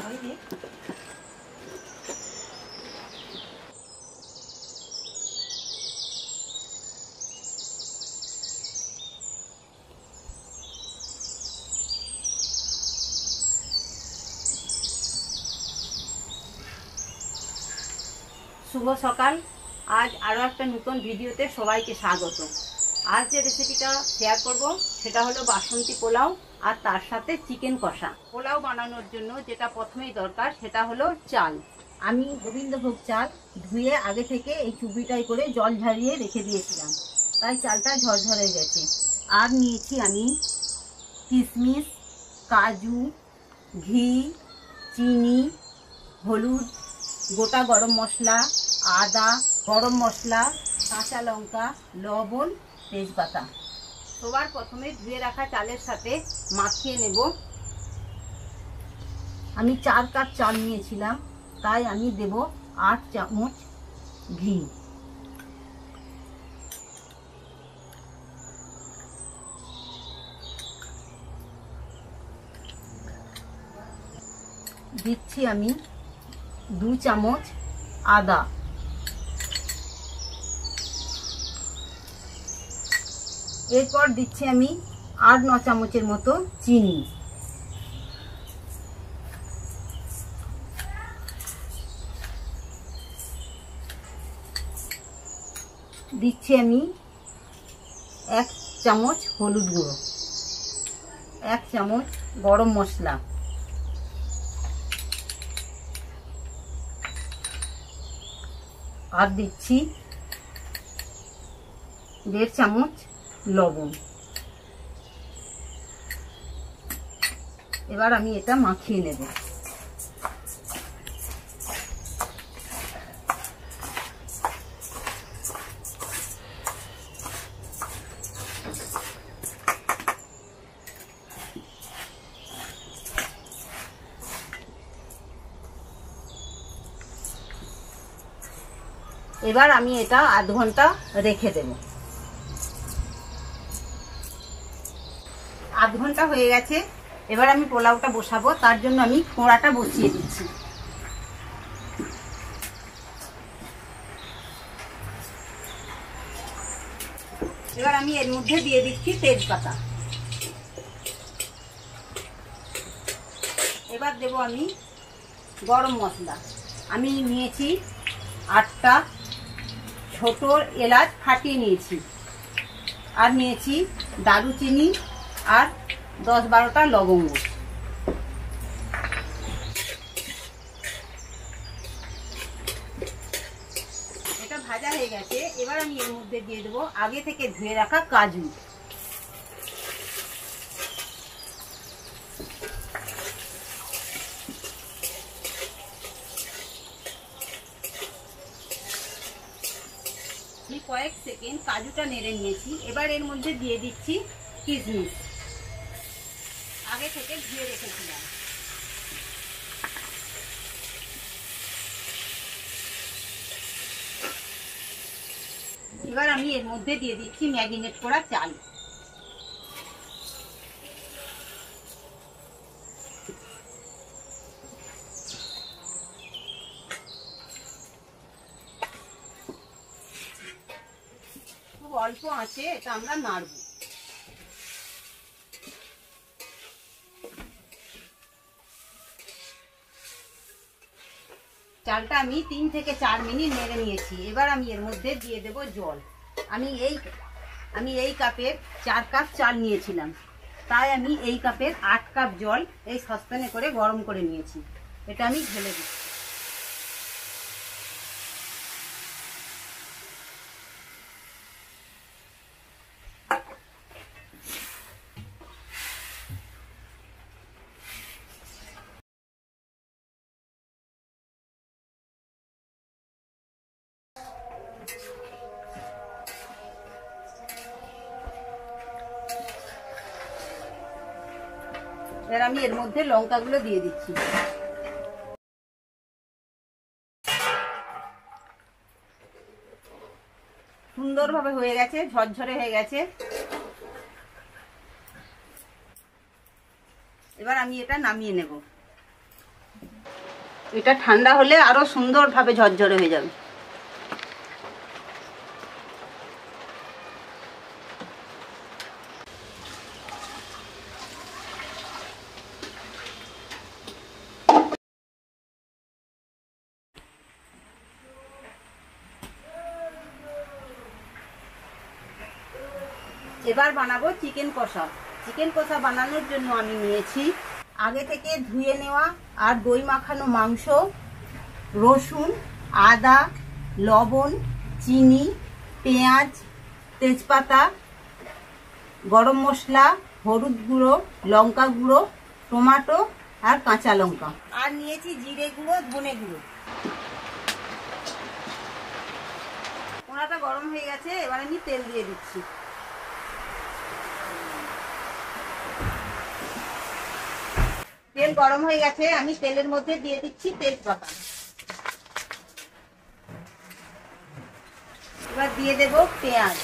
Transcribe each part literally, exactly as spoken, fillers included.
শুভ সকাল। আজ আরও একটা নতুন ভিডিওতে সবাইকে স্বাগত। আজ যে রেসিপিটা শেয়ার করব সেটা হলো বাসন্তী পোলাও আর তার সাথে চিকেন কষা। পোলাও বানানোর জন্য যেটা প্রথমেই দরকার সেটা হলো চাল। আমি গোবিন্দভোগ চাল ধুয়ে আগে থেকে এই চুবিটাই করে জল ঝরিয়ে রেখে দিয়েছিলাম, তাই চালটা ঝরঝরে গেছে। আর নিয়েছি আমি কিশমিশ, কাজু, ঘি, চিনি, হলুদ, গোটা গরম মশলা, আদা, গরম মশলা, কাঁচা লঙ্কা, লবণ, তেজপাতা। সবার প্রথমে ধুয়ে রাখা চালের সাথে মাখিয়ে নেব। আমি চার কাপ চাল নিয়েছিলাম, তাই আমি দেব আট চামচ ঘি। দিচ্ছি আমি দু চামচ আদা, এরপর দিচ্ছি আমি আট ন চামচের মতো চিনি, দিচ্ছি আমি এক চামচ হলুদ গুঁড়ো, এক চামচ গরম মশলা, আর দিচ্ছি দেড় চামচ লবণ। এবার আমি এটা মাখিয়ে নেব। এবার আমি এটা আধ ঘন্টা রেখে দেব। আধ ঘন্টা হয়ে গেছে। এবার আমি পোলাওটা বসাবো, তার জন্য আমি কড়াটা বসিয়ে দিচ্ছি। এবার আমি এর মধ্যে দিয়ে দিচ্ছি তেজপাতা। এবার দেব আমি গরম মশলা। আমি নিয়েছি আটটা ছোট এলাচ ফাটিয়ে নিয়েছি, আর নিয়েছি দারুচিনি আর দশ বারোটা লবঙ্গ। এটা ভাজা হয়ে গেছে। এবার আমি এর মধ্যে দিয়ে দেবো আগে থেকে ধুয়ে রাখা কাজু। আমি কয়েক সেকেন্ড কাজুটা নেড়ে নিয়েছি। এবার এর মধ্যে দিয়ে দিচ্ছি কিশমিশ, আগে থেকে ধুয়ে রেখেছিলাম। এবার আমি এর মধ্যে দিয়ে দিচ্ছি ম্যারিনেট করা চাল। খুব অল্প আঁচে এটা আমরা নাড়ব। চালটা আমি তিন থেকে চার মিনিট নেড়ে নিয়েছি। এবার আমি এর মধ্যে দিয়ে দেব জল। আমি এই আমি এই কাপের চার কাপ চাল নিয়েছিলাম, তাই আমি এই কাপের আট কাপ জল এই সসপ্যানে করে গরম করে নিয়েছি। এটা আমি ঢেলে দিচ্ছি। এবার আমি এর মধ্যে লঙ্কাগুলো দিয়ে দিচ্ছি। সুন্দরভাবে হয়ে গেছে, ঝরঝরে হয়ে গেছে। এবার আমি এটা নামিয়ে নেব। এটা ঠান্ডা হলে আরো সুন্দরভাবে ঝরঝরে হয়ে যাবে। এবার বানাবো চিকেন কষা। চিকেন কষা বানানোর জন্য আমি নিয়েছি আগে থেকে ধুয়ে নেওয়া আর দই মাখানো মাংস, রসুন, আদা, লবণ, চিনি, পেঁয়াজ, তেজপাতা, গরম মশলা, হলুদ গুঁড়ো, লঙ্কা গুঁড়ো, টমেটো আর কাঁচা লঙ্কা। আর নিয়েছি জিরে গুঁড়ো, ধনে গুঁড়ো। কড়াটা গরম হয়ে গেছে, এবার আমি তেল দিয়ে দিচ্ছি। তেল গরম হয়ে গেছে, আমি তেলের মধ্যে দিয়ে দিচ্ছি তেজপাতা। এবার দিয়ে দেব পেঁয়াজ।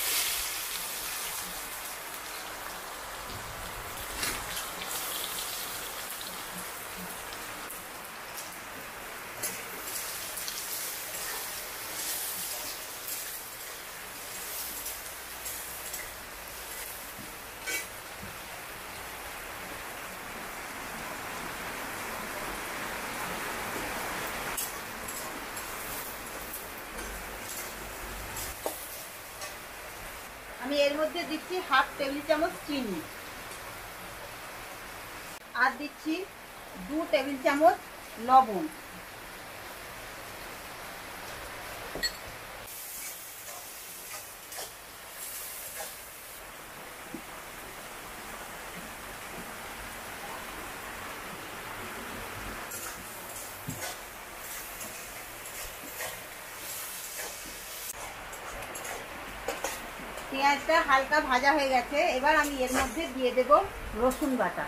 আমি এর মধ্যে দিচ্ছি হাফ টেবিল চামচ চিনি, আর দিচ্ছি দু টেবিল চামচ লবণ। পেঁয়াজটা হালকা ভাজা হয়ে গেছে, এবার আমি এর মধ্যে দিয়ে দেব রসুন বাটা।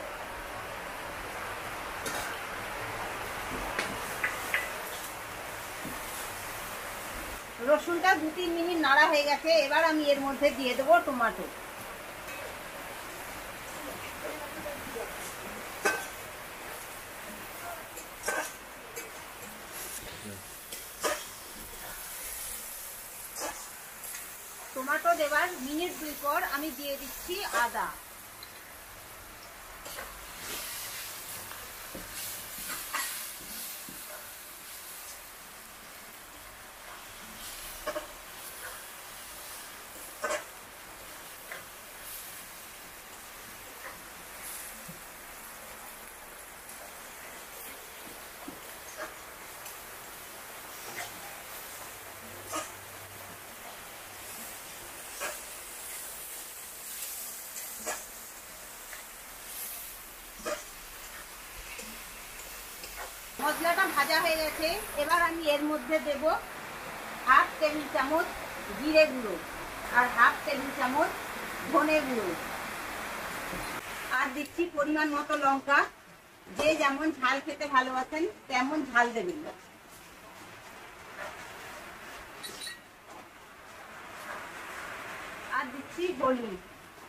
রসুনটা দু তিন মিনিট নাড়া হয়ে গেছে, এবার আমি এর মধ্যে দিয়ে দেব টমেটো। টমেটো দেবার মিনিট দুই পর আমি দিয়ে দিচ্ছি আদা। মশলাটা ভাজা হয়ে গেছে, এবার আমি এর মধ্যে দেব হাফ টেবিল চামচ জিরে গুঁড়ো আর হাফ টেবিল চামচ ধনে গুঁড়ো, আর দিচ্ছি পরিমাণ মতো লঙ্কা। যে যেমন ঝাল খেতে ভালোবাসেন তেমন ঝাল দেবেন। আর দিচ্ছি হলুদ।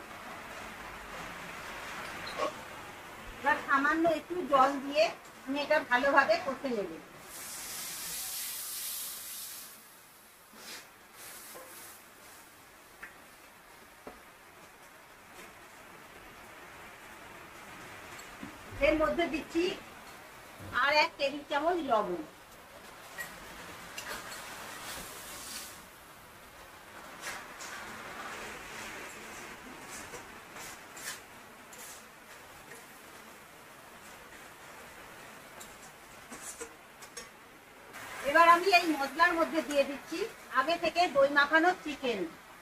এবার সামান্য একটু জল দিয়ে আমি এটা ভালোভাবে কষে নেব। এর মধ্যে দিচ্ছি আর এক টেবিল চামচ লবণ। এবার আমি এই মশলার মধ্যে দিয়ে দিচ্ছি আগে থেকে দই মাখানো চিকেন।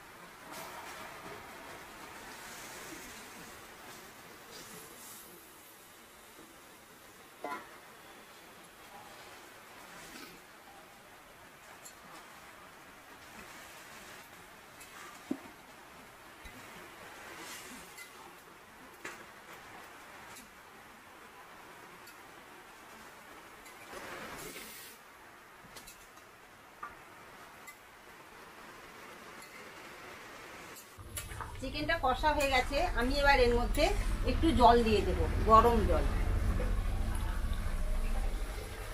চিকেনটা কষা হয়ে গেছে, আমি এবার এর মধ্যে একটু জল দিয়ে দেব, গরম জল।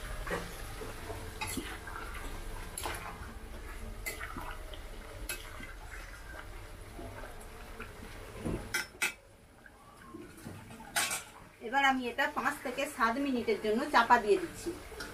এবার আমি এটা পাঁচ থেকে সাত মিনিটের জন্য চাপা দিয়ে দিচ্ছি।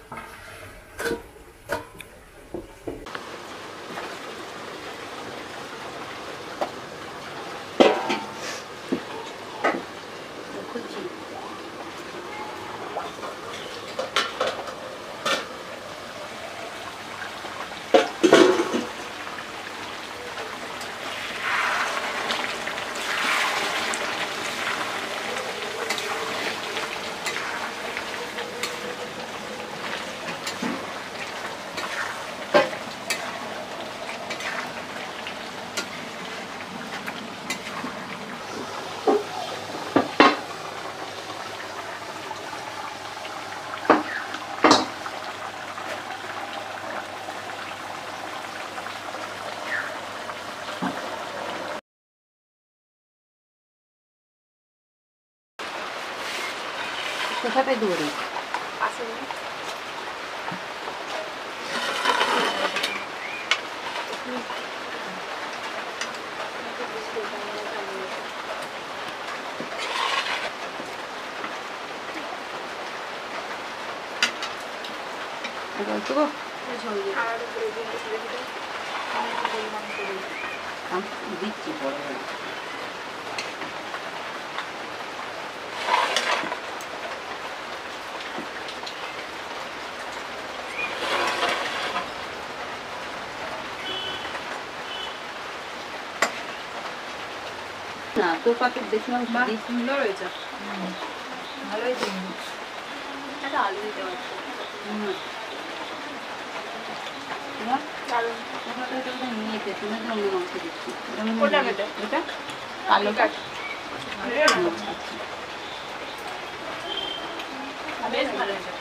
কোথায় দৌড়ে আসে দিচ্ছি পরে না তোর পাকে দেখলাম সুন্দর হয়েছে, ভালো হয়েছে। একটা আলু দিতে পারছি নিয়েছে তুমি তো অন্য মাংস দিচ্ছি ওটা কেটে এটা কালো কাঠ বেশ ভালো হয়েছে।